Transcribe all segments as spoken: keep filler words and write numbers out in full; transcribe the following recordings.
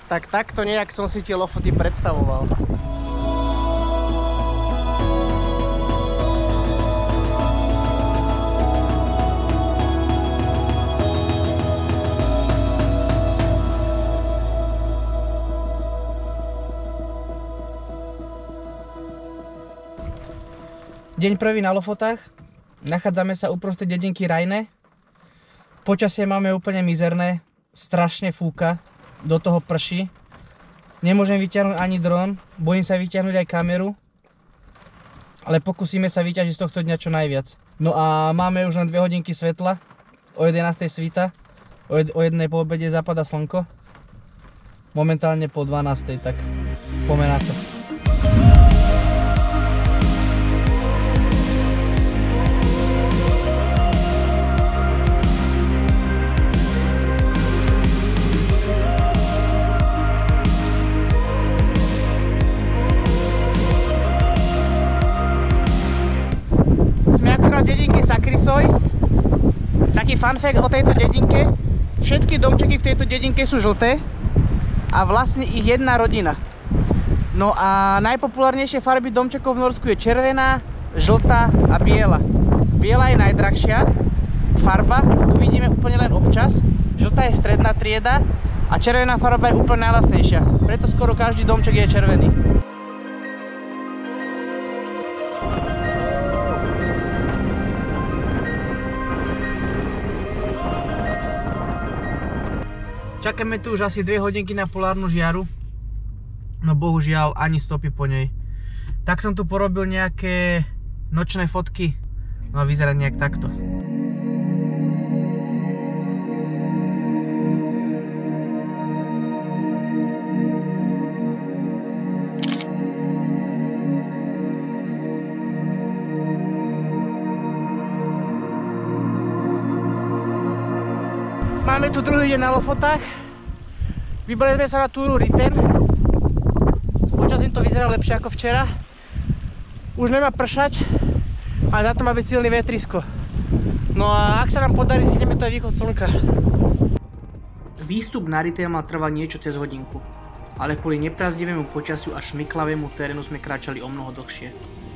Tak takto nejak som si tie Lofoty predstavoval. Deň prvý na Lofotách. Nachádzame sa uprostred dedinky Rajne. Počasie máme úplne mizerné. Strašne fúka. Do toho prší. Nemôžem vyťahnuť ani dron. Bojím sa vyťahnuť aj kameru. Ale pokúsime sa vyťažiť z tohto dňa čo najviac. No a máme už len dve hodinky svetla. O jedenástej svíta. O jednej po obede zapadá slnko. Momentálne po dvanástej, tak poďme na to. Dedinky Sakrisoj. Taký fun fact o tejto dedinke: všetky domčeky v tejto dedinke sú žlté a vlastne ich jedna rodina. No a najpopulárnejšie farby domčekov v Norsku je červená, žltá a biela. Biela je najdrahšia farba, tu vidíme úplne len občas. Žltá je stredná trieda a červená farba je úplne najlacnejšia. Preto skoro každý domček je červený. Čakáme tu už asi dve hodinky na polárnu žiaru, no bohužiaľ ani stopy po nej. Tak som tu porobil nejaké nočné fotky, no a vyzerá nejak takto. Máme tu druhý deň na Lofotách. Vybrali sme sa na túru Riten. S počasím to vyzerá lepšie ako včera. Už nemá pršať, ale za to má byť silný vetrisko. No a ak sa nám podarí, stihneme to aj východ slnka. Výstup na Riten mal trvať niečo cez hodinku, ale kvôli neprazdivému počasiu a šmiklavému terénu sme kráčali o mnoho dlhšie.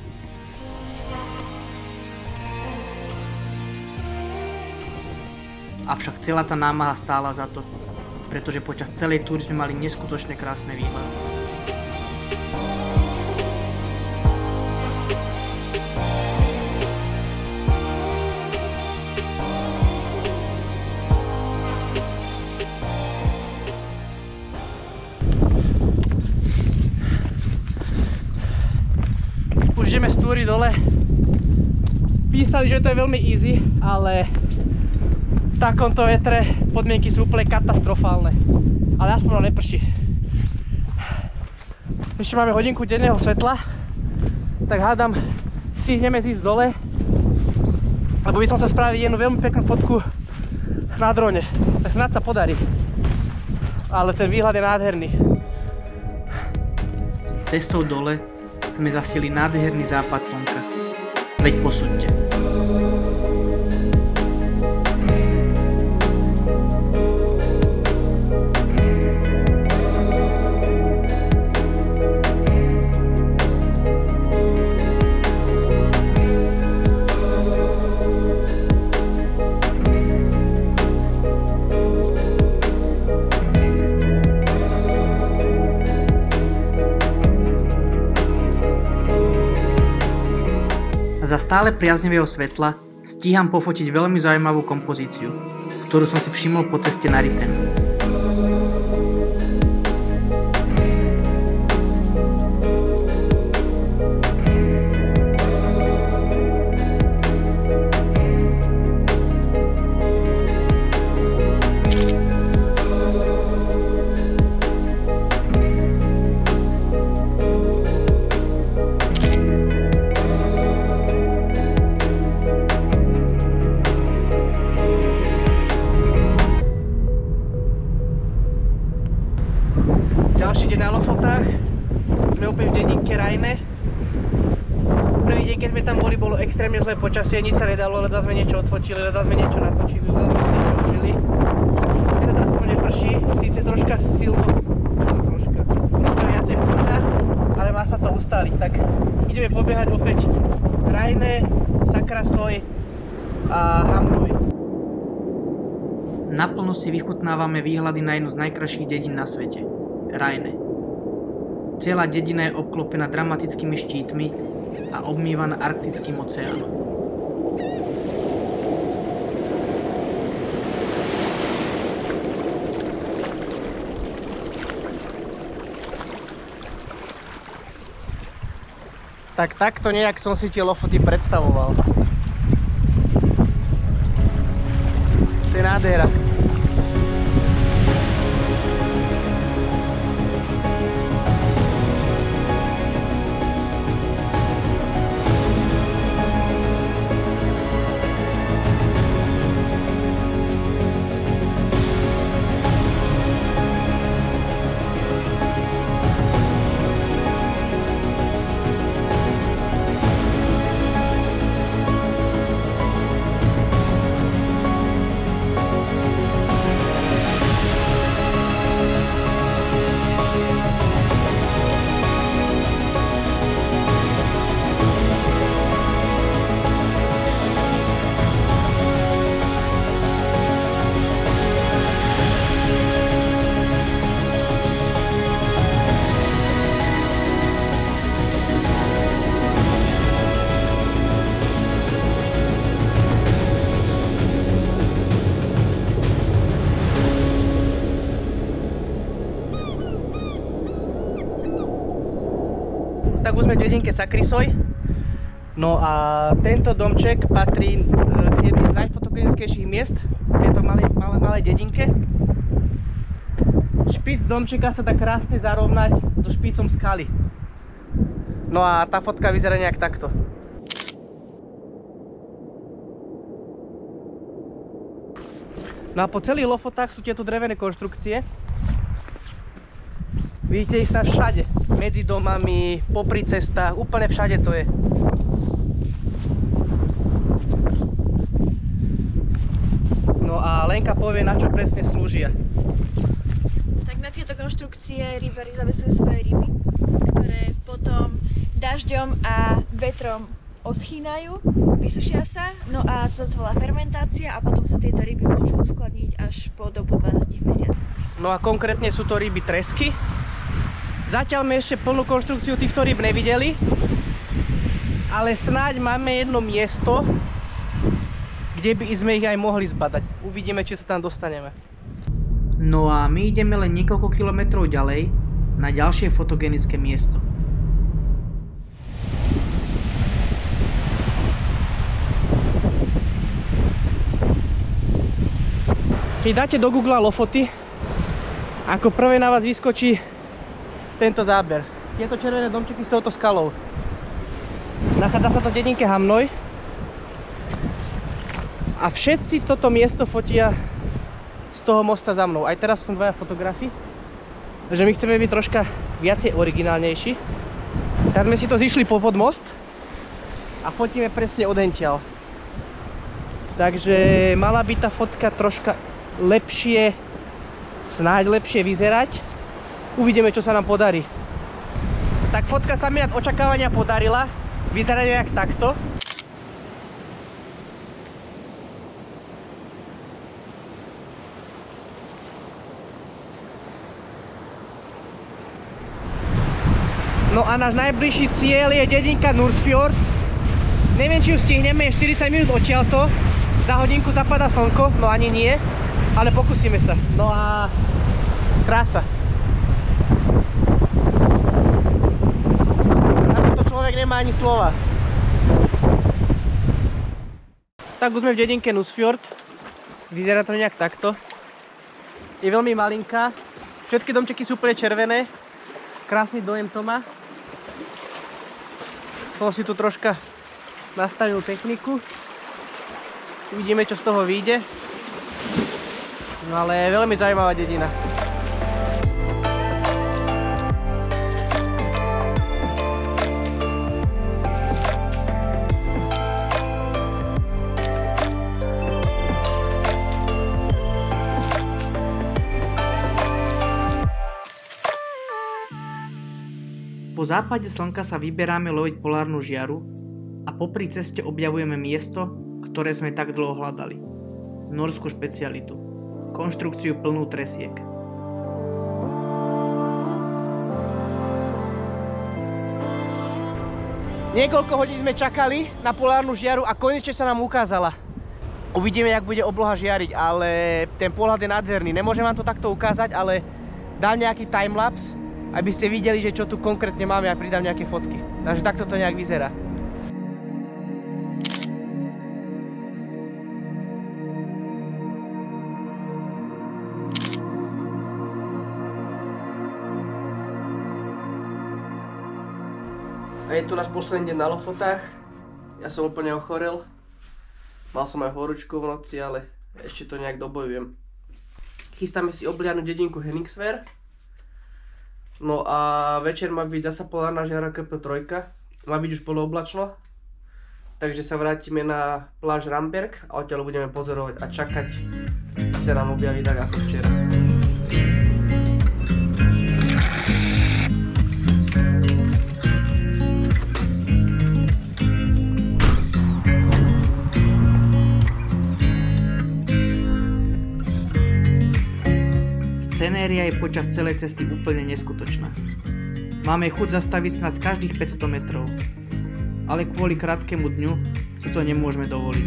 Avšak celá tá námaha stála za to, pretože počas celej túry sme mali neskutočne krásne výhľady. Už ideme z túry dole. Písali, že to je veľmi easy, ale v takomto vetre podmienky sú úplne katastrofálne, ale aspoň neprší. Ešte máme hodinku denného svetla, tak hádam, stihneme zísť dole, lebo by som sa spraviť jednu veľmi peknú fotku na drone, tak snad sa podarí, ale ten výhľad je nádherný. Cestou dole sme zasili nádherný západ slnka, veď posúďte. Za stále priaznivého svetla stíham pofotiť veľmi zaujímavú kompozíciu, ktorú som si všimol po ceste na Riten. Ďalší deň na Lofotách. Sme úplne v dedinke Rajne. Prvý deň, keď sme tam boli, bolo extrémne zlé počasie, nič sa nedalo, ledva sme niečo odfotili, ledva sme niečo natočili, ledva sme si niečo užili. Teraz aspoň neprší, síce troška silno troška. Troška viacej fúka, ale má sa to ustáliť. Tak ideme pobiehať opäť Rajne, Sakrasoj a Hamnoj. Naplno si vychutnávame výhľady na jednu z najkrajších dedín na svete, Rajne. Celá dedina je obklopená dramatickými štítmi a obmývaná arktickým oceánom. Tak takto nejak som si tie Lofoty predstavoval. To je nádhera. Tak už sme v dedinke Sakrysoj. No a tento domček patrí k jedným z najfotogenickejších miest v tejto malej, malej, malej dedinke. Špic domčeka sa dá krásne zarovnať so špicom skaly. No a tá fotka vyzerá nejak takto. No a po celých Lofotách sú tieto drevené konštrukcie. Vidíte ich tam všade, medzi domami, popri cestách, úplne všade to je. No a Lenka povie, na čo presne slúžia. Tak na tieto konštrukcie rybári zavesujú svoje ryby, ktoré potom dažďom a vetrom oschýnajú, vysušia sa, no a to sa volá fermentácia a potom sa tieto ryby môžu uskladniť až po dobu dvanásť mesiacov. No a konkrétne sú to ryby tresky. Zatiaľ sme ešte plnú konštrukciu týchto rýb nevideli, ale snáď máme jedno miesto, kde by sme ich aj mohli zbadať. Uvidíme, či sa tam dostaneme. No a my ideme len niekoľko kilometrov ďalej na ďalšie fotogenické miesto. Keď dáte do Google Lofoty, ako prvé na vás vyskočí tento záber. Tieto červené domčeky s touto skalou. Nachádza sa to v dedinke Hamnoj. A všetci toto miesto fotia z toho mosta za mnou. Aj teraz som dvaja fotografi. Takže my chceme byť troška viacej originálnejší. Tak sme si to zišli popod most a fotíme presne odentiaľ. Takže mala by tá fotka troška lepšie, snáď lepšie vyzerať. Uvidíme, čo sa nám podarí. Tak fotka sa mi nad očakávania podarila. Vyzerá nejak takto. No a náš najbližší cieľ je dedinka Nurfjord. Neviem, či ju stihneme, je štyridsať minút odtiaľto. Za hodinku zapadá slnko, no ani nie. Ale pokúsime sa. No a krása. Človek nemá ani slova. Tak už sme v dedinke Nusfjord. Vyzerá to nejak takto. Je veľmi malinká. Všetky domčeky sú úplne červené. Krásny dojem to má. Som si tu troška nastavil techniku. Uvidíme, čo z toho vyjde. No ale je veľmi zaujímavá dedina. Po západe slnka sa vyberáme loviť polárnu žiaru a popri ceste objavujeme miesto, ktoré sme tak dlho hľadali. Norskú špecialitu. Konštrukciu plnú tresiek. Niekoľko hodín sme čakali na polárnu žiaru a konečne sa nám ukázala. Uvidíme, jak bude obloha žiariť, ale ten pohľad je nádherný. Nemôžem vám to takto ukázať, ale dám nejaký timelapse, aby ste videli, že čo tu konkrétne máme a pridám nejaké fotky. Takže takto to nejak vyzerá. A je tu náš posledný deň na Lofotách. Ja som úplne ochorel. Mal som aj horúčku v noci, ale ešte to nejak dobojujem. Chystáme si obliadnu dedinku Henningsver. No a večer má byť zasa polárna žiara ká pé tri. Má byť už polooblačno. Takže sa vrátime na pláž Ramberg a odtiaľ budeme pozorovať a čakať, či sa nám objaví tak ako včera. Scenéria je počas celej cesty úplne neskutočná. Máme chuť zastaviť snáď každých päťsto metrov, ale kvôli krátkemu dňu si to nemôžeme dovoliť.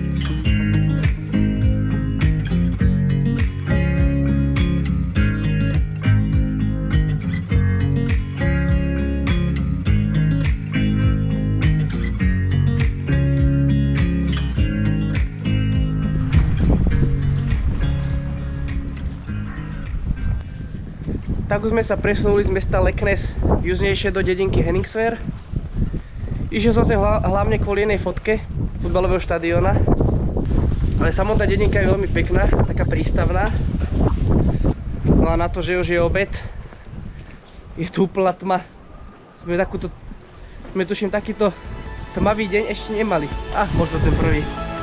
Tak už sme sa presunuli z mesta Leknes južnejšie do dedinky Henningsver. Išiel som sem hla, hlavne kvôli jednej fotke futbalového štadióna. Ale samotná dedinka je veľmi pekná, taká prístavná. No a na to, že už je obed, je tu úplná tma. Sme takúto, sme tuším takýto tmavý deň ešte nemali. Ah, možno ten prvý.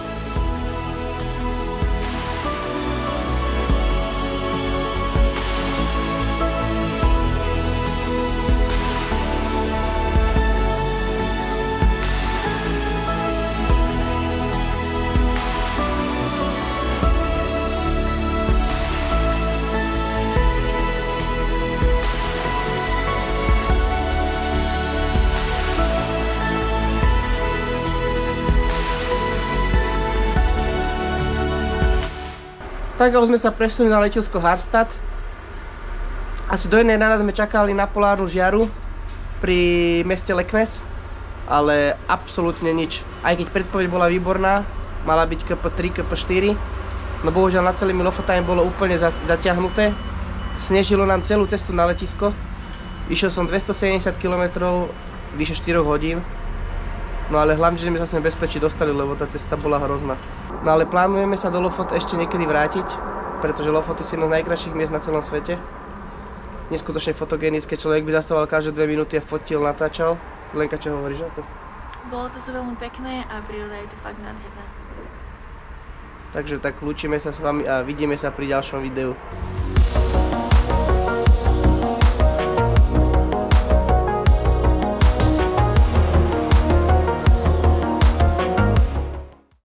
Tak sme sa presunuli na letisko Harstad. Asi do jednej rána sme čakali na polárnu žiaru pri meste Leknes, ale absolútne nič. Aj keď predpoveď bola výborná, mala byť ká pé tri, ká pé štyri, no bohužiaľ nad celými Lofotami bolo úplne zatiahnuté. Snežilo nám celú cestu na letisko. Išiel som dvestosedemdesiat kilometrov, vyše štyri hodín. No ale hlavne, že sme sa sem bezpečí dostali, lebo tá cesta bola hrozná. No ale plánujeme sa do Lofot ešte niekedy vrátiť, pretože Lofoty sú jedno z najkrajších miest na celom svete. Neskutočne fotogenické, človek by zastával každé dve minúty a fotil, natáčal. Lenka, čo hovoríš na to? Bolo to tu veľmi pekné a príroda je tu fakt nádherná. Takže tak lúčime sa s vami a vidíme sa pri ďalšom videu.